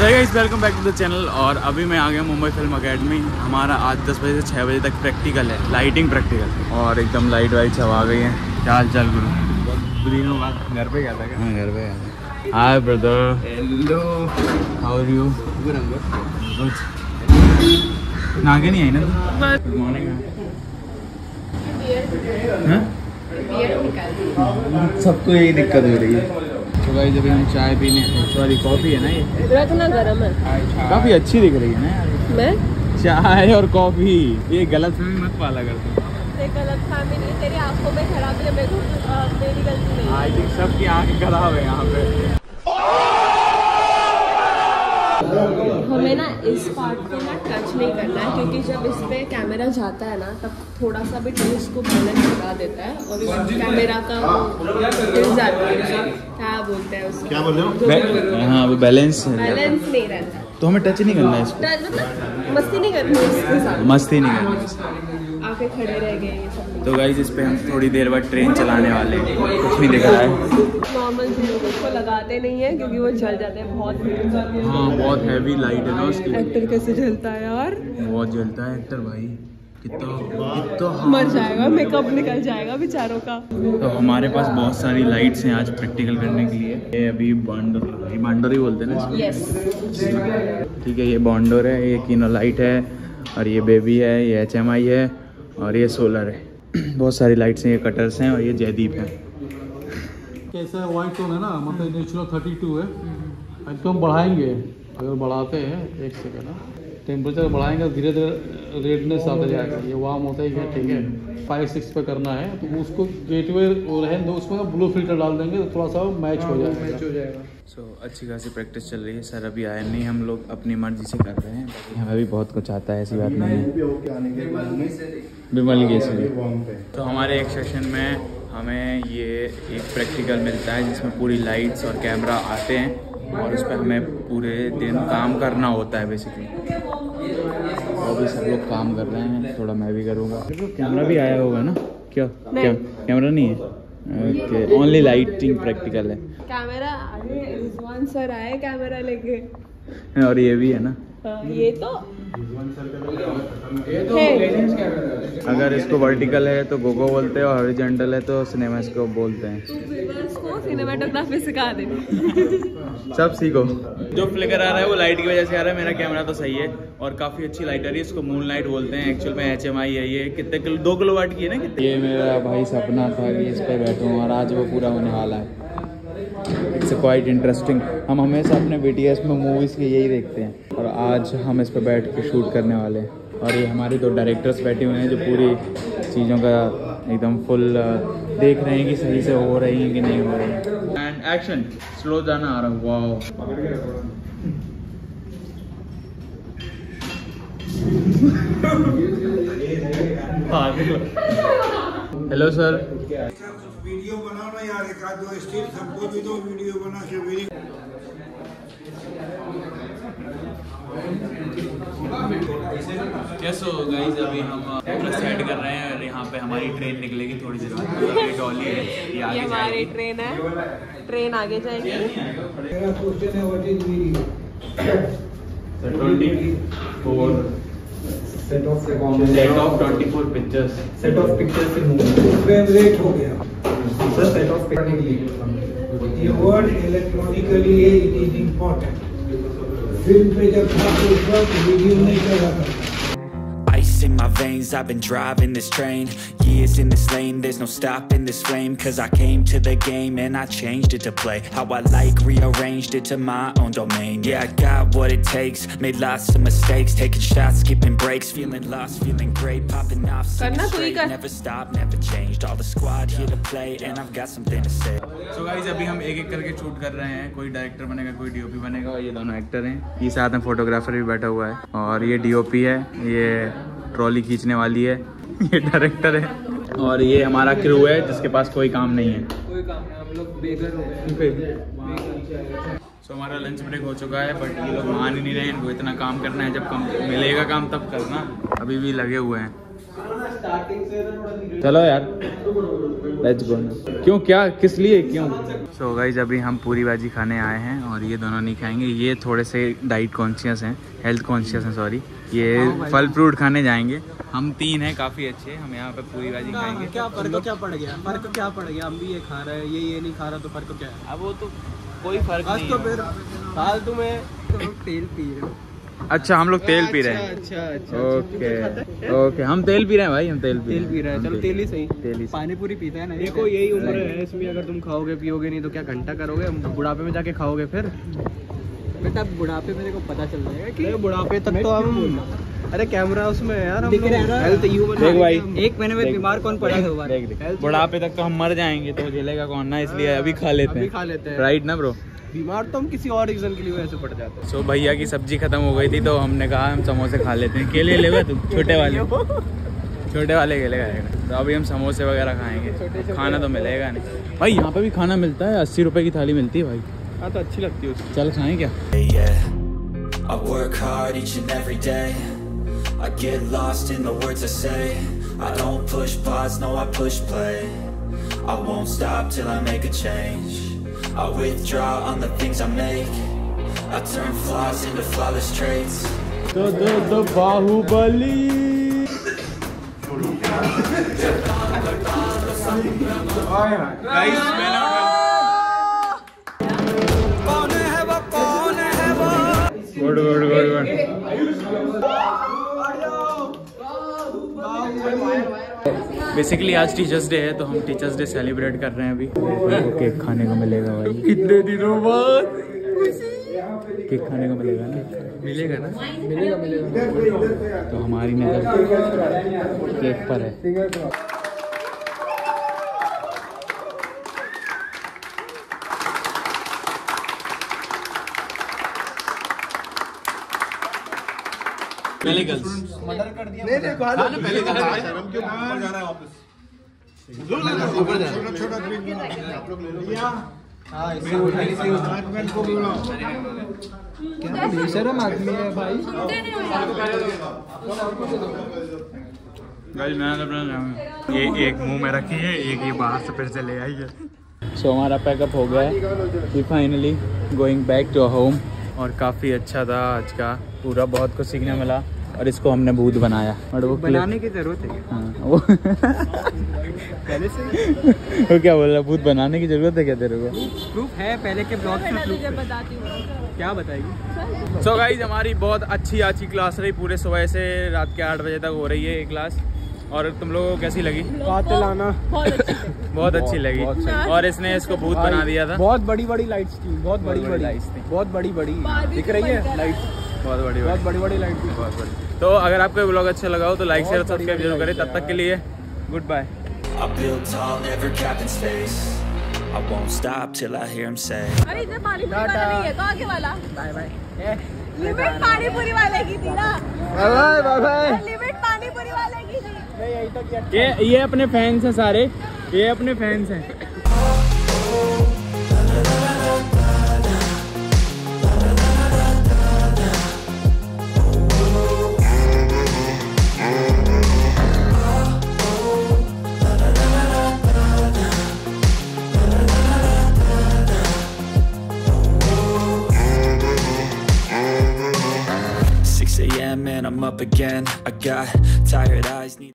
Guys welcome back to the channel. और अभी मैं आ गया मुंबई फिल्म अकेडमी। हमारा आज 10 बजे से 6 बजे तक प्रैक्टिकल है, लाइटिंग प्रैक्टिकल। और एकदम लाइट वाइट सब आ गई है। क्या हाल चाल गुरु? दिनों बाद घर पे गया था क्या? हाँ घर पे गया था। Hi brother. Hello, how are you? Good. नागे नहीं आई ना? Good morning. सबको यही दिक्कत हो रही है। तो भाई जब हम चाय पीने, सॉरी कॉफ़ी है ना, ये इतना गर्म है, काफ़ी अच्छी दिख रही है ना यार। मैं चाय और कॉफ़ी, ये गलत फहमी मत पाला कर तू। गलत फहमी नहीं, तेरी आंखों में खराब है, मेरे को मेरी गलती नहीं है। आई थिंक सबकी आँखें खराब है यहाँ पे। हमें ना इस पार्ट को ना टच नहीं करना है, क्योंकि जब इस पे कैमरा जाता है ना तब थोड़ा सा भी टेलीस्कोप बैलेंस लगा देता है और कैमरा का हिल जाता है। क्या बोलते हैं उसको? क्या बोल रहे हो? हाँ वो बैलेंस नहीं रहता, तो हमें टच नहीं करना है इसको। मतलब मस्ती नहीं करनी है इसके साथ, मस्ती नहीं करनी। आंखें खड़े रह गए ये सब। तो गाइस इस पे हम थोड़ी देर बाद ट्रेन चलाने वाले हैं। कुछ नहीं दिख रहा है। नॉर्मल लोग उसको लगाते नहीं है क्योंकि वो जल जाते हैं, बहुत। हाँ बहुत हैवी लाइट है ना उसकी। एक्टर कैसे जलता है यार, बहुत जलता है एक्टर भाई। कितना मर जाएगा, मेकअप निकल जाएगा बेचारों का। तो हमारे पास बहुत सारी लाइट्स हैं आज प्रैक्टिकल करने के लिए। ये अभी बॉन्डोर ही बोलते हैं ना इसको? यस। ठीक है, ये बॉन्डोर है, ये कीनो लाइट है, और ये बेबी है, ये HMI है, और ये सोलर है। बहुत सारी लाइट्स हैं, ये कटर्स हैं, और ये जयदीप है। कैसा वाइट टोन है ना, मतलब नेचुरल 32 है। इसको हम बढ़ाएंगे, अगर बढ़ाते हैं एक सेकेंड ना, टेम्परेचर बढ़ाएंगे धीरे धीरे रेडनेस आता जाएगा। ये वार्म होता ही है, ठीक है। 5-6 पे करना है तो उसको गेटवे रहने दो, उसमें ब्लू फिल्टर डाल देंगे तो थोड़ा सा मैच हो जाएगा। सो अच्छी खासी प्रैक्टिस चल रही है। सर अभी आए नहीं, हम लोग अपनी मर्जी से कर रहे हैं। हमें भी बहुत कुछ आता है, ऐसी बात नहीं है। विमल केसरी। तो हमारे एक सेशन में हमें ये एक प्रैक्टिकल मिलता है जिसमें पूरी लाइट्स और कैमरा आते हैं, और उस पर हमें पूरे दिन काम करना होता है बेसिकली। और भी सब लोग काम कर रहे हैं, थोड़ा मैं भी करूँगा। कैमरा भी आया होगा ना? क्या कैमरा नहीं है? ओके, ओनली लाइटिंग प्रैक्टिकल है। कैमरा आगे रिजवान सर आए कैमरा लेके, और ये भी है ना। ये तो अगर इसको वर्टिकल है तो गोगो बोलते हैं, और हॉरिजॉन्टल है तो सिनेमास्कोप बोलते हैं। को सिनेमेटोग्राफी सिखा दे। सब सीखो। जो फ्लिकर आ रहा है वो लाइट की वजह से आ रहा है। मेरा कैमरा तो सही है और काफ़ी अच्छी लाइट आ रही है। इसको मून लाइट बोलते हैं, एक्चुअल में HMI है। ये कितने 2 किलोवाट की है ना? ये मेरा भाई सपना था कि इस पर बैठूँ, और आज वो पूरा होने वाला है। It's quite interesting. हम हमेशा अपने BTS में मूवीज़ के यही देखते हैं, और आज हम इस पर बैठ के शूट करने वाले हैं। और ये हमारे 2 डायरेक्टर्स बैठे हुए हैं जो पूरी चीज़ों का एकदम फुल देख रहे हैं कि सही से हो रही हैं कि नहीं हो रही हैं। एंड एक्शन, स्लो जाना आ रहा है। Wow, hello sir. वीडियो बनाओ ना यार, एक आध 2 स्टिल सबको भी दो वीडियो बना के। सो गाइस अभी हम पूरा सेट कर रहे हैं, और यहाँ पे हमारी ट्रेन निकलेगी थोड़ी देर बाद। ये डॉली है, ये आगे हमारी ट्रेन है, ट्रेन आगे जाएगी। मेरा क्वेश्चन है what is video? 24 set of 24 pictures. Set of pictures से मूवी फ्रेम रेट हो गया सर। सेट ऑफ करने के लिए ये वर्ड इलेक्ट्रॉनिकली है, इट इज इम्पोर्टेंट। फिल्म पे जब था तो उस वक्त वीडियो नहीं कर रहा था। Ice in my veins, I've been driving this train. Years in this lane, there's no stopping this flame. Cause I came to the game and I changed it to play how I like, rearranged it to my own domain. Yeah, I got what it takes, made lots of mistakes, taking shots, skipping breaks, feeling lost, feeling great, popping off, singing straight, never stop, never changed. All the squad here to play and I've got something to say. So guys अभी हम एक एक करके shoot कर रहे हैं। कोई director बनेगा, कोई DOP बनेगा, और ये दोनों एक्टर हैं। ये साथ में फोटोग्राफर भी बैठा हुआ है, और ये DOP है, ये ट्रॉली खींचने वाली है, ये डायरेक्टर है, और ये हमारा क्रू है जिसके पास कोई काम नहीं है। कोई काम नहीं, हम लोग बेघर हो गए। सो हमारा लंच ब्रेक हो चुका है, बट ये लोग मान ही नहीं रहे हैं। इनको इतना काम करना है, जब कम मिलेगा काम तब करना। अभी भी लगे हुए हैं। चलो यार लेट्स गो। क्यों, क्या, किस लिए, क्यों? सो गाइस अभी हम पूरी भाजी खाने आए हैं और ये दोनों नहीं खाएंगे। ये थोड़े से डाइट कॉन्शियस हैं, हेल्थ कॉन्शियस हैं सॉरी। ये फल फ्रूट खाने जाएंगे। हम 3 हैं, काफ़ी अच्छे। हम यहाँ पे पूरी भाजी खाएंगे। क्या फर्क क्या पड़ गया? फर्क क्या पड़ गया? हम भी ये खा रहे हैं, ये नहीं खा रहा, तो फर्क क्या है? अब वो तो कोई फर्क नहीं तो फिर फालतू में तेल पी रहे हो। अच्छा, हम लोग तेल पी रहे हैं। अच्छा ओके ओके, हम तेल पी रहे हैं भाई, हम तेल पी रहे हैं। चलो तेल ही सही। तेल ही। पानी पूरी पीते हैं ना। देखो यही उम्र है, इसमें अगर तुम खाओगे पियोगे नहीं तो क्या घंटा करोगे? बुढ़ापे में जाके खाओगे फिर बेटा। बुढ़ापे में देखो पता चल जाएगा कि बुढ़ापे तक तो हम। अरे कैमरा उसमें यार, हम हेल्थ देख भाई, 1 महीने में बीमार कौन पड़ा है? देख बुढ़ापे तक तो हम मर जाएंगे, तो झेलेगा कौन ना, इसलिए अभी खा लेते हैं। राइट ना ब्रो? बीमार तो हम किसी और रीजन के लिए वैसे पड़ जाते हैं। सो भैया की सब्जी खत्म हो गई थी तो हमने कहा हम समोसे खा लेते हैं। केले लेगा तू? छोटे वाले केले खाएगा। तो अभी हम समोसे वगैरह खाएंगे। खाना तो मिलेगा नहीं भाई, यहाँ पे भी खाना मिलता है। 80 रुपए की थाली मिलती है भाई। हाँ तो अच्छी लगती है उसकी। चल खाएं क्या? I work hard each and every day. I get lost in the words I say. I don't push pause, no I push play. I won't stop till I make a change. I withdraw on the things I make. I turn flaws into flawless traits. The Bahubali. Guys, good. Basically आज teachers day है तो हम teachers day celebrate कर रहे हैं अभी। Cake खाने को मिलेगा भाई, कितने दिनों बाद केक खाने को मिलेगा ना? मिलेगा। तो हमारी नजर केक पर है। पहले गर्ल्स मर्डर कर दिया। पहले शर्म क्यों ऊपर जा रहा है वापस? ऊपर जा रहा है। छोटा ग्रीन आप लोग ले लो। हां इससे डिपार्टमेंट को बुलाओ। क्या बेशरम आदमी है भाई। गाइस मैंने अपना ये एक मुंह में रखी है, एक ये बाहर से फिर से ले आई है। सो हमारा पैकअप हो गया है। We finally going back to home. और काफ़ी अच्छा था आज का, पूरा बहुत कुछ सीखने मिला। और इसको हमने भूत बनाया और वो बनाने की जरूरत है। हाँ वो पहले से वो क्या बोल रहा, भूत बनाने की जरूरत है क्या तेरे को? प्रूफ है, पहले के ब्लॉग में प्रूफ बताती हूँ। क्या बताएगी? सो गाइस हमारी बहुत अच्छी क्लास रही। पूरे सुबह से रात के 8 बजे तक हो रही है ये क्लास। और तुम लोगों को कैसी लगी? कातिलाना बहुत अच्छी लगी। और इसने इसको भूत बना दिया था। बहुत बड़ी लाइट्स थी, बहुत बड़ी लाइट्स थी, बहुत बड़ी दिख रही है लाइट, बहुत बड़ी लाइट थी, बहुत बड़ी। तो अगर आपको ये ब्लॉग अच्छा लगा हो तो लाइक शेयर सब्सक्राइब जरूर करें। तब तक के लिए good bye. I build tall, never capped in space. I won't stop till I hear him say. अरे इधर पानी पूरी वाला नहीं है तो आगे वाला। बाय। लिमिट पानी पूरी वाले की थी ना। बाय। लिमिट पानी पूरी वाले की थी। यही तक ये अपने फैंस हैं सारे, ये अपने फैंस हैं। and I'm up again. I got tired eyes.